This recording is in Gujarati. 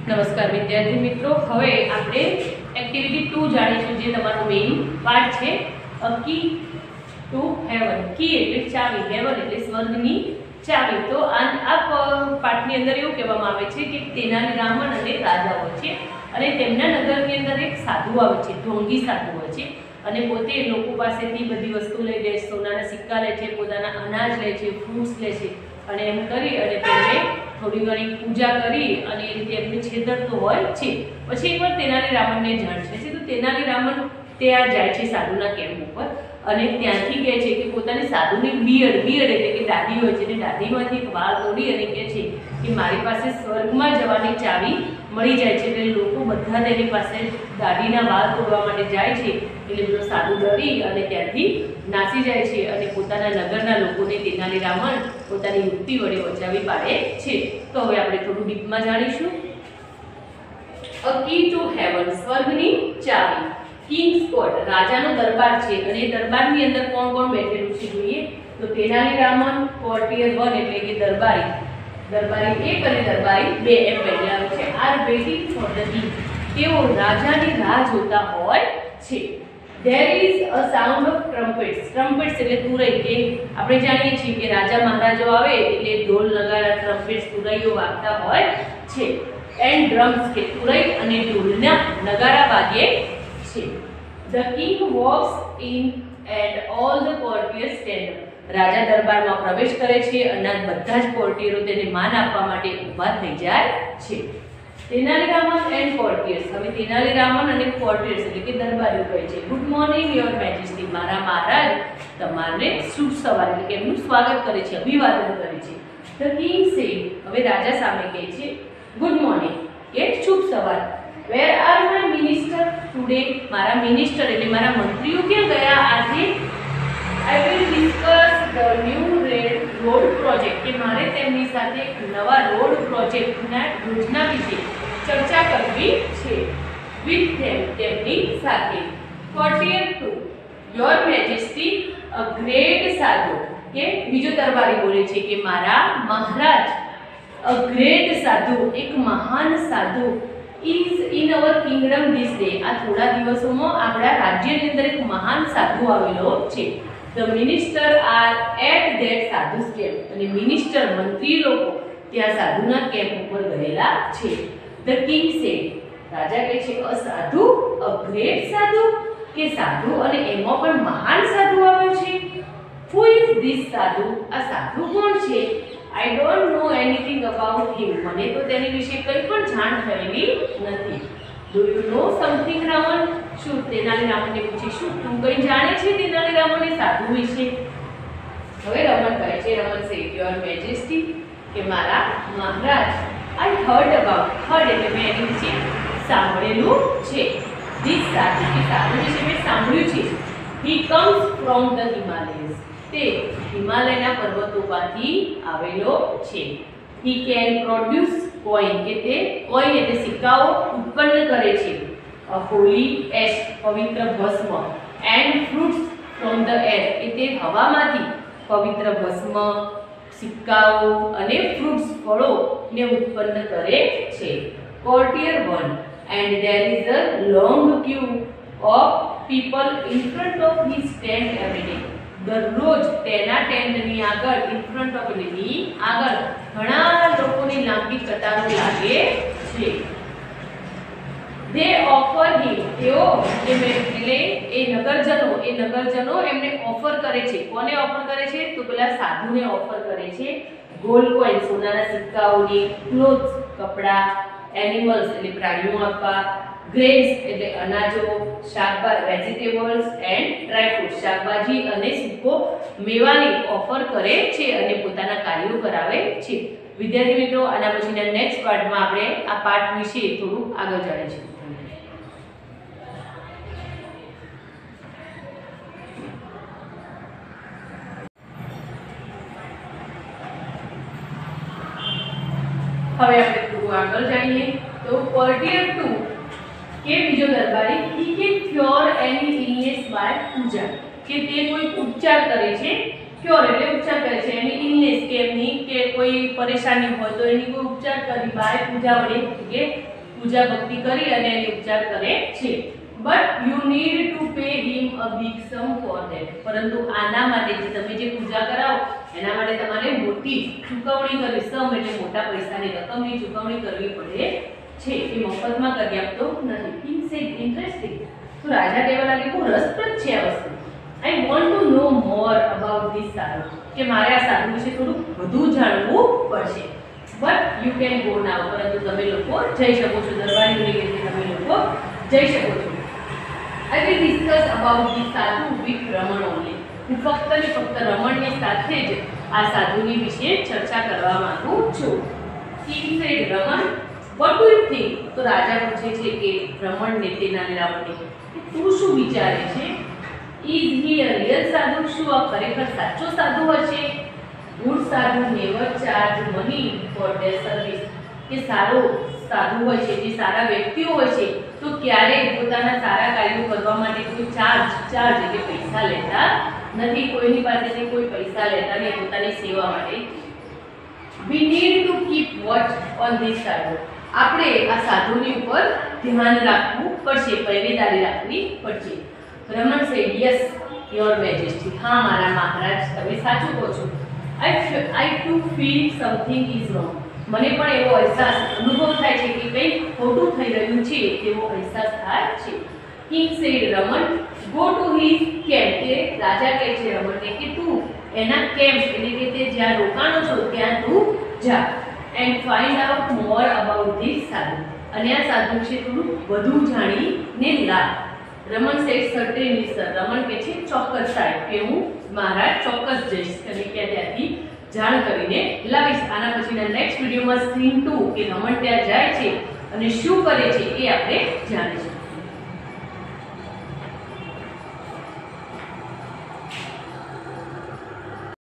નમસ્કાર વિદ્યાર્થી મિત્રો, હવે આપણે એક્ટિવિટી 2 જાણીશું જે તમારો મેઇન પાર્ટ છે કી ટુ હેવન. કી એટલે ચાવી, હેવન એટલે સ્વર્ગની ચાવી. તો આ પાઠની અંદર એવું કહેવામાં આવે છે કે તેનાલી રામન અને રાજા હોય છે અને તેમના નગરની અંદર એક સાધુ આવે છે, ઢોંગી સાધુ હોય છે અને પોતે લોકો પાસેથી બધી વસ્તુ લઈ લે, સોનાના સિક્કા લે છે, પોતાના અનાજ લે છે, ફ્રૂટ્સ લે છે અને એમ કરી અને તેમને થોડી ઘણી પૂજા કરી અને એ રીતે એમને છેતરતો હોય છે. પછી એકવાર તેનાલી રામનને જાણ છે તો તેનાલી રામન ત્યાં જાય છે સાધુના કેમ્પ ઉપર અને ત્યાંથી કહે છે કે પોતાની સાધુની બીયડ એટલે કે દાઢી હોય છે અને દાઢીમાંથી એક વાળ તોડી અને કહે છે કે મારી પાસે સ્વર્ગમાં જવાની ચાવી મળી જાય છે. એટલે લોકો બધા તેની પાસે દાઢીના વાળ તોડવા માટે જાય છે. એટલે પેલો સાધુ ડરી અને ત્યાંથી નાસી જાય છે અને પોતાના નગરના લોકોને તેનાલી રામન પોતાની યુક્તિ વડે બચાવી પાડે છે. તો હવે આપણે થોડું ડીપમાં જાણીશું. અ કી ટુ હેવન, સ્વર્ગની ચાવી. કિંગ્સ કોર્ટ, રાજાનો દરબાર છે અને એ દરબારની અંદર કોણ કોણ બેઠેલું છે જોઈએ તો તેનાલી રામન, કોર્ટિયર 1 એટલે કે દરબારી 1 અને દરબારી 2 એમ બેઠેલા છે. Are waiting for the king, તેઓ રાજાની રાહ જોતા હોય છે. There is a sound of trumpets. Trumpets એટલે તુરઈ, કે આપણે જાણીએ છીએ કે રાજા મહારાજો આવે એટલે ઢોલ નગારા, ટ્રમ્પેટ્સ, તુરઈઓ વાગતા હોય છે. And drums, કે તુરઈ અને ઢોલના નગારા વાગે છે. The king walks in and all the courtiers stand up. રાજા દરબારમાં પ્રવેશ કરે છે અને બધા જ કોર્ટિયરો તેને માન આપવા માટે ઊભા થઈ જાય છે. તેનાલી રામન એન્ડ કોર્ટિયર્સ, હવે તેનાલી રામન અને કોર્ટિયર્સ એટલે કે દરબારીઓ કહે છે ગુડ મોર્નિંગ યોર મેજેસ્ટી, મારા મહારાજ તમારે શુભ સવાર એટલે કે એમનું સ્વાગત કરે છે, અભિવાદન કરે છે. ધ કિંગ સેડ, હવે રાજા સામે કહે છે ગુડ મોર્નિંગ કે શુભ સવાર. Where are my minister today, મારા મિનિસ્ટર એટલે મારા મંત્રીઓ ક્યાં ગયા આજે? I will discuss the new road project, કે મારે તેમની સાથે નવા રોડ પ્રોજેક્ટના યોજના વિશે ચર્ચા કરવી છે. વિથ ધેમ, તેમની સાથે. Courtier 2, your majesty a great sadhu, કે બીજો દરબારી બોલે છે કે મારા મહારાજ અ ગ્રેટ સાધુ, એક મહાન સાધુ is in our kingdom this day, આ થોડા દિવસોમાં આપણા રાજ્યની અંદર એક મહાન સાધુ આવેલો છે. The minister are at that sadhu's camp, અને મિનિસ્ટર મંત્રી લોકો ત્યાં સાધુના કેમ્પ ઉપર ગયેલા છે. The king said, રાજા કહે છે અ સાધુ, અ ગ્રેટ સાધુ, કે સાધુ અને એમાં પણ મહાન સાધુ આવ્યો છે. Who is this સાધુ, આ સાધુ કોણ છે? I don't know anything about him, મને તો તેની વિશે કંઈ પણ જાણ થયેલી નથી. Do you know something Ravan, શું તેનાલી રામનને પૂછે શું તું કંઈ જાણે છે તેનાલી રામન એ સાધુ વિશે? હવે રમણ કહે છે, રમણ સે યોર મેજેસ્ટી, કે મારા મહારાજ I heard about, heard એટલે મેં એની વિશે સાંભળેલું છે. This સાધુ, કે સાધુ વિશે મેં સાંભળ્યું છે. He comes from the Himalayas, તે હિમાલયના પર્વતો પરથી આવેલો છે. He can produce coin, કે તે કોઈન એટલે સિક્કાઓ ઉત્પન્ન કરે છે. A holy ash, પવિત્ર ભસ્મ. And fruits from the air, કે તે હવામાંથી પવિત્ર ભસ્મ, સિક્કાઓ અને ફ્રૂટ્સ ફળો ને ઉત્પન્ન કરે છે. Courtier 1, and there is a long queue of people in front of his tent every day. દરરોજ તેના ટેન્ટની આગળ ઇન ફ્રન્ટ ઓફ એની આગળ ઘણા લોકોની લાંબી કતારો લાગે છે. They offer him, તેઓ એટલે એ નગરજનો એમને ઓફર કરે છે. કોને ઓફર કરે છે તો પેલા સાધુને ઓફર કરે છે ગોલ્ડ કોઈન, સોનાના સિક્કાઓની, ક્લોથ્સ કપડા, એનિમલ્સ એટલે પ્રાણીઓ આપવા, ગ્રેન્સ એટલે અનાજો, વેજીટેબલ્સ એન્ડ ડ્રાય ફ્રૂટ્સ શાકભાજી અને સૂકો મેવાની ઓફર કરે છે અને પોતાના કાર્યો કરાવે છે. વિદ્યાર્થી મિત્રો, આના પછીના નેક્સ્ટ પાર્ટમાં આપણે આ પાઠ વિશે થોડું આગળ જાણીશું. હવે આપણે થોડું આગળ જાણીએ તો કોર્ટિયર 2, કે બીજો દરબારી he can cure any illness by પૂજા, કે તે કોઈ ઉપચાર કરે છે. ક્યોર એટલે ઉપચાર કરે છે. એની ઇલનેસ કે એમની કે કોઈ પરેશાની હોય તો એની કોઈ ઉપચાર કરી બાય પૂજા વડે, કે પૂજા ભક્તિ કરી અને એની ઉપચાર કરે છે. But you need to pay him a big sum for that. પરંતુ આના માટે જે તમે જે પૂજા કરાવો એના માટે તમારે મોટી ચૂકવણી કરવી, સમ એટલે મોટા પૈસાની રકમની ચૂકવણી કરવી પડે છે. એ મફતમાં કરી આપતો નથી. King said interesting. તો રાજા કહેવા લાગે બહુ રસપ્રદ છે આ વસ્તુ. I want to know more about this sadhu. કે મારે આ સાધુ વિશે થોડું વધુ જાણવું પડશે. But you can go now. પરંતુ તમે લોકો જઈ શકો છો. દરબાર યુનિવર્સિટી તમે લોકો જઈ શકો છો. I will discuss about this sadhu with Raman only. હું ફક્ત ને ફક્ત રમણની સાથે જ આ સાધુની વિશે ચર્ચા કરવા માંગુ છું. King said, Raman, what do you think? તો રાજા પૂછે છે કે રમણને તેના રાવણને કે તું શું વિચારે છે? Is he a real sadhu? શું આ ખરેખર સાચો સાધુ હશે? Good sadhu never charge money for their service. કે સારો સાધુ હોય છે, જે સારા વ્યક્તિઓ હોય છે, તો ક્યારેય પોતાના સારા કાર્યો કરવા માટે કોઈ ચાર્જ એટલે પૈસા લેતા નથી. કોઈની પાસેથી કોઈ પૈસા લેતા નહીં પોતાની સેવા માટે. We need to keep watch on this sadhu. આપણે આ સાધુની ઉપર ધ્યાન રાખવું પડશે, પહેરેદારી રાખવી પડશે. રમણ said, yes, your majesty. હા મારા મહારાજ, તમે સાચું કહો છો. I too feel something is wrong. મને પણ એવો અહેસાસ અનુભવ થાય છે કે કંઈક ખોટું થઈ રહ્યું છે તેવો અહેસાસ થાય છે. King said, Raman, go to his camp. કે રાજા કહે છે રમણને કે તું એના કેમ્પ એટલે કે તે જ્યાં રોકાણો છો ત્યાં તું જા. and find out more about this sadhu. અને આ સાધુ વિશે થોડું વધુ જાણીને લા. રમણ said, certainly sir. રમણ કહે છે ચોક્કસ સાહેબ, કે હું મહારાજ ચોક્કસ જઈશ અને કે ત્યાંથી જાણ કરીને લાવીશ. આના પછીના નેક્સ્ટ વિડીયોમાં સીન 2 કે રમણ ત્યાં જાય છે અને શું કરે છે એ આપણે જાણીશું.